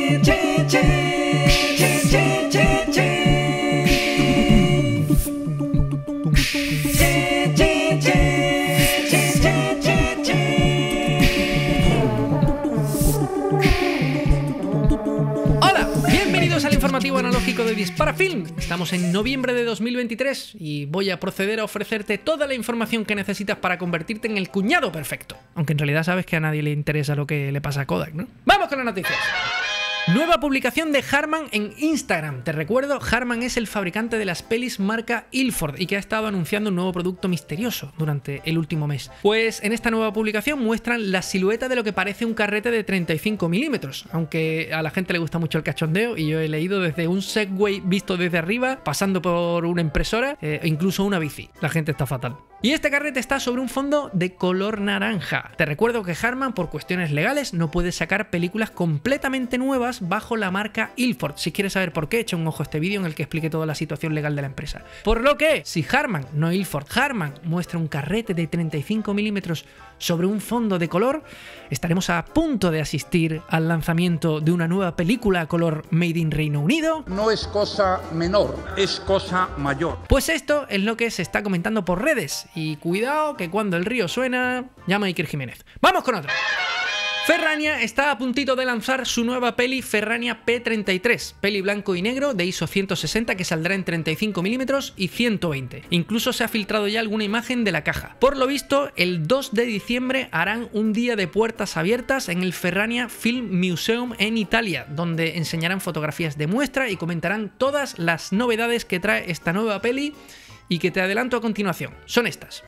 Informativo analógico de Dispara Film. Estamos en noviembre de 2023 y voy a proceder a ofrecerte toda la información que necesitas para convertirte en el cuñado perfecto. Aunque en realidad sabes que a nadie le interesa lo que le pasa a Kodak, ¿no? ¡Vamos con las noticias! Nueva publicación de Harman en Instagram. Te recuerdo, Harman es el fabricante de las pelis marca Ilford y que ha estado anunciando un nuevo producto misterioso durante el último mes. Pues en esta nueva publicación muestran la silueta de lo que parece un carrete de 35 milímetros, aunque a la gente le gusta mucho el cachondeo y yo he leído desde un Segway visto desde arriba, pasando por una impresora e incluso una bici. La gente está fatal. Y este carrete está sobre un fondo de color naranja. Te recuerdo que Harman, por cuestiones legales, no puede sacar películas completamente nuevas bajo la marca Ilford. Si quieres saber por qué, echa un ojo a este vídeo en el que explique toda la situación legal de la empresa. Por lo que, si Harman, no Ilford, Harman muestra un carrete de 35 milímetros sobre un fondo de color, estaremos a punto de asistir al lanzamiento de una nueva película a color made in Reino Unido. No es cosa menor, es cosa mayor. Pues esto es lo que se está comentando por redes. Y cuidado que cuando el río suena, llama a Iker Jiménez. ¡Vamos con otro! Ferrania está a puntito de lanzar su nueva peli Ferrania P33, peli blanco y negro de ISO 160 que saldrá en 35 milímetros y 120. Incluso se ha filtrado ya alguna imagen de la caja. Por lo visto, el 2 de diciembre harán un día de puertas abiertas en el Ferrania Film Museum en Italia, donde enseñarán fotografías de muestra y comentarán todas las novedades que trae esta nueva peli y que te adelanto a continuación. Son estas.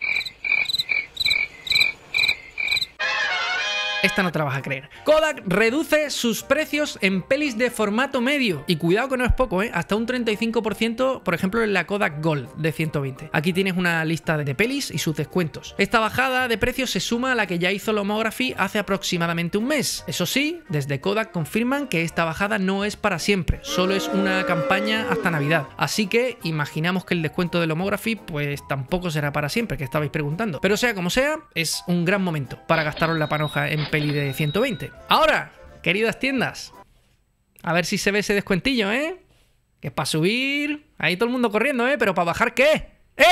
Esta no te la vas a creer. Kodak reduce sus precios en pelis de formato medio. Y cuidado que no es poco, hasta un 35%, por ejemplo, en la Kodak Gold de 120. Aquí tienes una lista de pelis y sus descuentos. Esta bajada de precios se suma a la que ya hizo Lomography hace aproximadamente un mes. Eso sí, desde Kodak confirman que esta bajada no es para siempre, solo es una campaña hasta Navidad. Así que imaginamos que el descuento de Lomography pues tampoco será para siempre, que estabais preguntando. Pero sea como sea, es un gran momento para gastaros la panoja en peli de 120. Ahora, queridas tiendas, a ver si se ve ese descuentillo, que para subir, ahí todo el mundo corriendo, pero para bajar, ¿qué?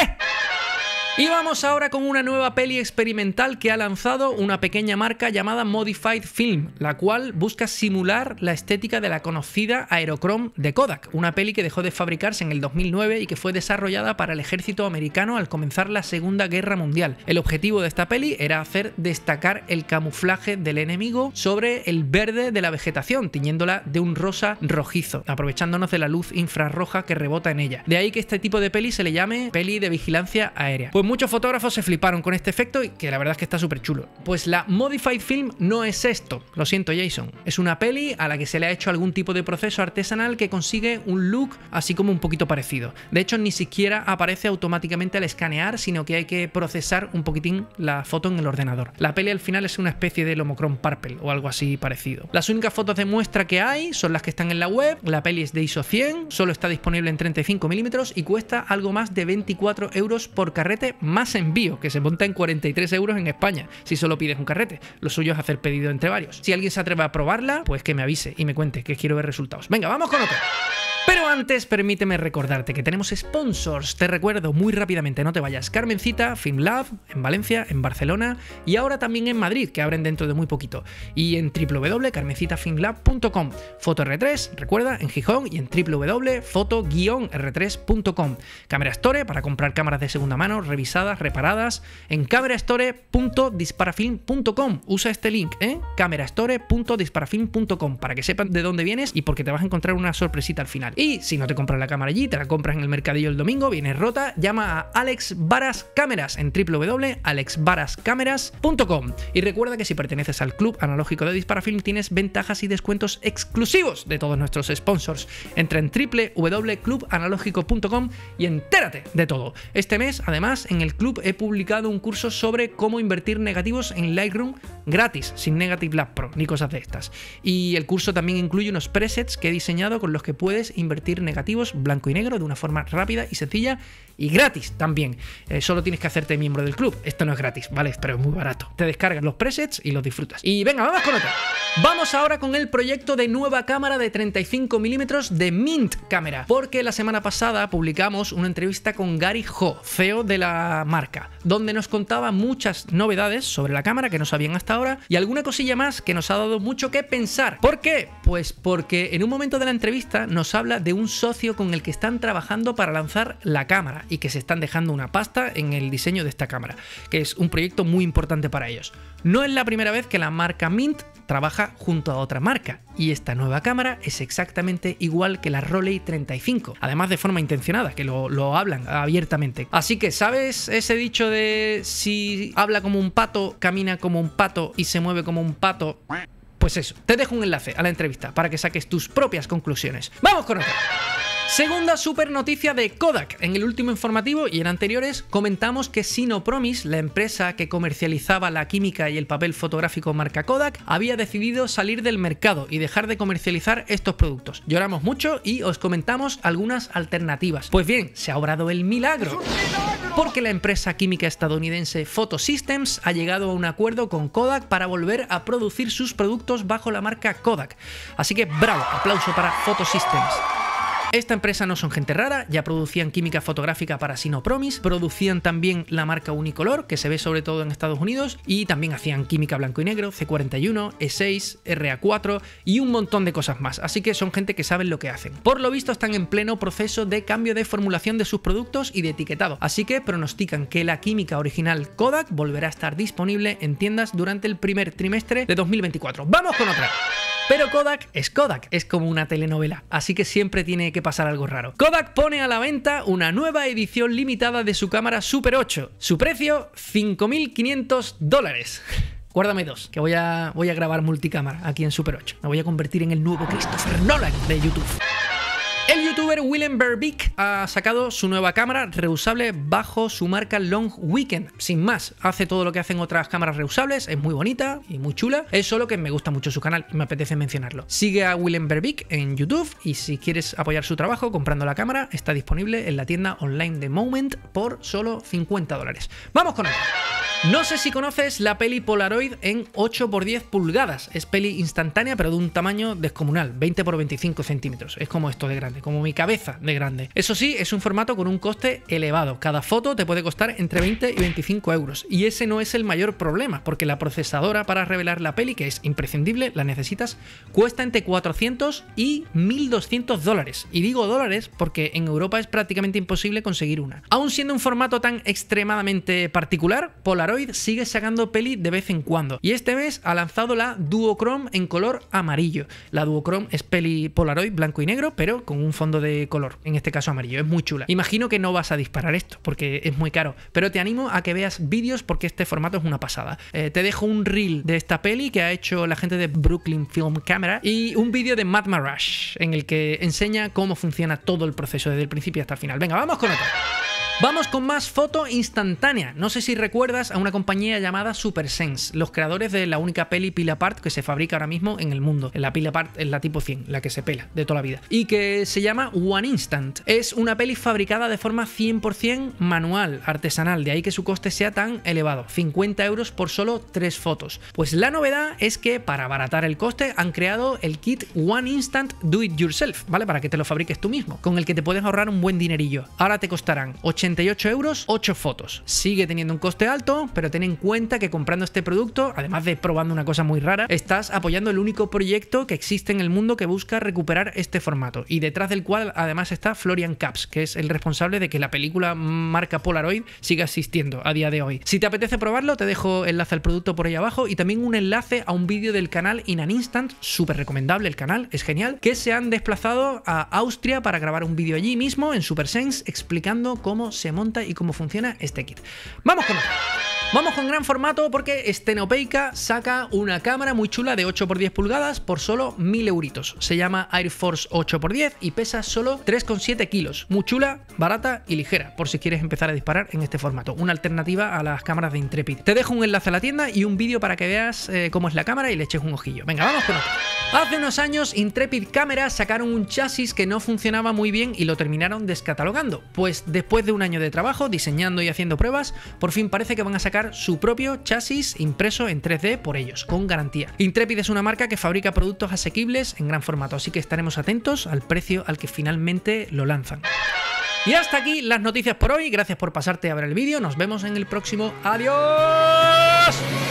Y vamos ahora con una nueva peli experimental que ha lanzado una pequeña marca llamada Modified Film, la cual busca simular la estética de la conocida Aerochrome de Kodak, una peli que dejó de fabricarse en el 2009 y que fue desarrollada para el ejército americano al comenzar la Segunda Guerra Mundial. El objetivo de esta peli era hacer destacar el camuflaje del enemigo sobre el verde de la vegetación, tiñéndola de un rosa rojizo, aprovechándonos de la luz infrarroja que rebota en ella. De ahí que este tipo de peli se le llame peli de vigilancia aérea. Pues muchos fotógrafos se fliparon con este efecto y que la verdad es que está súper chulo. Pues la Modified Film no es esto, lo siento Jason, es una peli a la que se le ha hecho algún tipo de proceso artesanal que consigue un look así como un poquito parecido. De hecho ni siquiera aparece automáticamente al escanear, sino que hay que procesar un poquitín la foto en el ordenador. La peli al final es una especie de Lomochrome Purple o algo así parecido. Las únicas fotos de muestra que hay son las que están en la web, la peli es de ISO 100, solo está disponible en 35 milímetros y cuesta algo más de 24 euros por carrete más envío, que se monta en 43 euros en España, si solo pides un carrete. Lo suyo es hacer pedido entre varios. Si alguien se atreve a probarla, pues que me avise y me cuente, que quiero ver resultados. Venga, vamos con otro. Pero antes, permíteme recordarte que tenemos sponsors. Te recuerdo muy rápidamente, no te vayas. Carmencita, FilmLab, en Valencia, en Barcelona y ahora también en Madrid, que abren dentro de muy poquito. Y en www.carmencitafilmlab.com. Foto R3, recuerda, en Gijón y en www.foto-r3.com. Camera Store, para comprar cámaras de segunda mano, revisadas, reparadas, en camerastore.disparafilm.com. Usa este link, camerastore.disparafilm.com, para que sepan de dónde vienes y porque te vas a encontrar una sorpresita al final. Y si no te compras la cámara allí, te la compras en el mercadillo el domingo, viene rota, llama a Alex Varas Cámaras en www.alexvarascameras.com. Y recuerda que si perteneces al Club Analógico de Disparafilm tienes ventajas y descuentos exclusivos de todos nuestros sponsors. Entra en www.clubanalógico.com y entérate de todo. Este mes, además, en el club he publicado un curso sobre cómo invertir negativos en Lightroom gratis, sin Negative Lab Pro, ni cosas de estas. Y el curso también incluye unos presets que he diseñado con los que puedes invertir negativos blanco y negro de una forma rápida y sencilla y gratis también. Solo tienes que hacerte miembro del club. Esto no es gratis, ¿vale? Pero es muy barato. Te descargas los presets y los disfrutas. Y venga, vamos con otra. Vamos ahora con el proyecto de nueva cámara de 35 milímetros de Mint Camera, porque la semana pasada publicamos una entrevista con Gary Ho, CEO de la marca, donde nos contaba muchas novedades sobre la cámara que no sabían hasta ahora y alguna cosilla más que nos ha dado mucho que pensar. ¿Por qué? Pues porque en un momento de la entrevista nos habla de un socio con el que están trabajando para lanzar la cámara y que se están dejando una pasta en el diseño de esta cámara, que es un proyecto muy importante para ellos. No es la primera vez que la marca Mint trabaja junto a otra marca, y esta nueva cámara es exactamente igual que la Rolei 35, además de forma intencionada, que lo hablan abiertamente. Así que, ¿sabes ese dicho de si habla como un pato, camina como un pato y se mueve como un pato? Pues eso, te dejo un enlace a la entrevista para que saques tus propias conclusiones. ¡Vamos con otra! Segunda super noticia de Kodak. En el último informativo y en anteriores comentamos que Sinopromis, la empresa que comercializaba la química y el papel fotográfico marca Kodak, había decidido salir del mercado y dejar de comercializar estos productos. Lloramos mucho y os comentamos algunas alternativas. Pues bien, se ha obrado el milagro, porque la empresa química estadounidense Photosystems ha llegado a un acuerdo con Kodak para volver a producir sus productos bajo la marca Kodak. Así que bravo, aplauso para Photosystems. Esta empresa no son gente rara, ya producían química fotográfica para Sinopromis, producían también la marca Unicolor, que se ve sobre todo en Estados Unidos, y también hacían química blanco y negro, C41, E6, RA4 y un montón de cosas más, así que son gente que saben lo que hacen. Por lo visto están en pleno proceso de cambio de formulación de sus productos y de etiquetado, así que pronostican que la química original Kodak volverá a estar disponible en tiendas durante el primer trimestre de 2024. ¡Vamos con otra! Pero Kodak, es como una telenovela, así que siempre tiene que pasar algo raro. Kodak pone a la venta una nueva edición limitada de su cámara Super 8. Su precio, $5.500. Guárdame dos, que voy a grabar multicámara aquí en Super 8. Me voy a convertir en el nuevo Christopher Nolan de YouTube. El youtuber Willem Verbeek ha sacado su nueva cámara reusable bajo su marca Long Weekend. Sin más, hace todo lo que hacen otras cámaras reusables, es muy bonita y muy chula, es solo que me gusta mucho su canal y me apetece mencionarlo. Sigue a Willem Verbeek en YouTube y si quieres apoyar su trabajo comprando la cámara, está disponible en la tienda online de Moment por solo $50. ¡Vamos con otro! No sé si conoces la peli Polaroid en 8x10 pulgadas. Es peli instantánea pero de un tamaño descomunal, 20x25 centímetros. Es como esto de grande, como mi cabeza de grande. Eso sí, es un formato con un coste elevado. Cada foto te puede costar entre 20 y 25 euros. Y ese no es el mayor problema, porque la procesadora para revelar la peli, que es imprescindible, la necesitas, cuesta entre 400 y $1.200. Y digo dólares porque en Europa es prácticamente imposible conseguir una. Aún siendo un formato tan extremadamente particular, Polaroid sigue sacando peli de vez en cuando y este mes ha lanzado la Duochrome en color amarillo. La Duochrome es peli Polaroid blanco y negro pero con un fondo de color, en este caso amarillo. Es muy chula. Imagino que no vas a disparar esto porque es muy caro, pero te animo a que veas vídeos porque este formato es una pasada. Te dejo un reel de esta peli que ha hecho la gente de Brooklyn Film Camera y un vídeo de Matt Marash en el que enseña cómo funciona todo el proceso desde el principio hasta el final. Venga, vamos con otro. Vamos con más foto instantánea. No sé si recuerdas a una compañía llamada SuperSense, los creadores de la única peli peel apart que se fabrica ahora mismo en el mundo. La peel apart es la tipo 100, la que se pela de toda la vida. Y que se llama One Instant. Es una peli fabricada de forma 100% manual, artesanal, de ahí que su coste sea tan elevado. 50 euros por solo 3 fotos. Pues la novedad es que para abaratar el coste han creado el kit One Instant Do It Yourself, ¿vale? Para que te lo fabriques tú mismo, con el que te puedes ahorrar un buen dinerillo. Ahora te costarán 88 euros, 8 fotos. Sigue teniendo un coste alto, pero ten en cuenta que comprando este producto, además de probando una cosa muy rara, estás apoyando el único proyecto que existe en el mundo que busca recuperar este formato y detrás del cual además está Florian Kaps, que es el responsable de que la película marca Polaroid siga existiendo a día de hoy. Si te apetece probarlo, te dejo enlace al producto por ahí abajo y también un enlace a un vídeo del canal In an Instant, súper recomendable el canal, es genial, que se han desplazado a Austria para grabar un vídeo allí mismo en SuperSense explicando cómo se monta y cómo funciona este kit. Vamos con otro. Vamos con gran formato porque Stenopeica saca una cámara muy chula de 8x10 pulgadas por solo 1000 euritos. Se llama Air Force 8x10 y pesa solo 3,7 kilos. Muy chula, barata y ligera, por si quieres empezar a disparar en este formato. Una alternativa a las cámaras de Intrepid. Te dejo un enlace a la tienda y un vídeo para que veas cómo es la cámara y le eches un ojillo. Venga, vamos con otro. Hace unos años Intrepid Cameras sacaron un chasis que no funcionaba muy bien y lo terminaron descatalogando. Pues después de un año de trabajo, diseñando y haciendo pruebas, por fin parece que van a sacar su propio chasis impreso en 3D por ellos, con garantía. Intrepid es una marca que fabrica productos asequibles en gran formato, así que estaremos atentos al precio al que finalmente lo lanzan. Y hasta aquí las noticias por hoy, gracias por pasarte a ver el vídeo, nos vemos en el próximo. ¡Adiós!